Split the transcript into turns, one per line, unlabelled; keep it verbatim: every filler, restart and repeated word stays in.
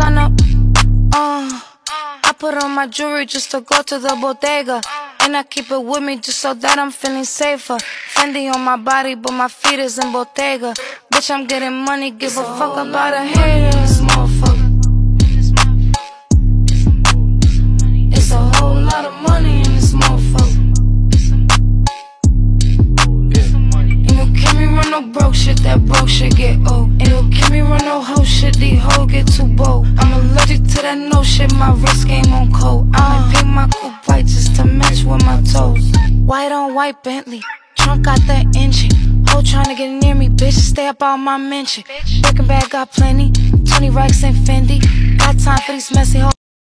turn up. Uh, I put on my jewelry just to go to the bodega. And I keep it with me just so that I'm feeling safer. Fendi on my body, but my feet is in Bottega. Bitch, I'm getting money, give a fuck about a hater. This motherfucker. It's a whole lot of money in this motherfucker. Ain't no can me run no broke shit, that broke shit get old. Ain't no can me run no hoe shit, these hoes get too bold. I'm allergic to that no shit, my wrist game on cold. I might paint my coupe white just to match with my toes. White on white Bentley, trunk got the engine. Hoe tryna get near me, bitch, stay up out my mention. Breaking bag got plenty, twenty racks and Fendi. Got time for these messy hoes.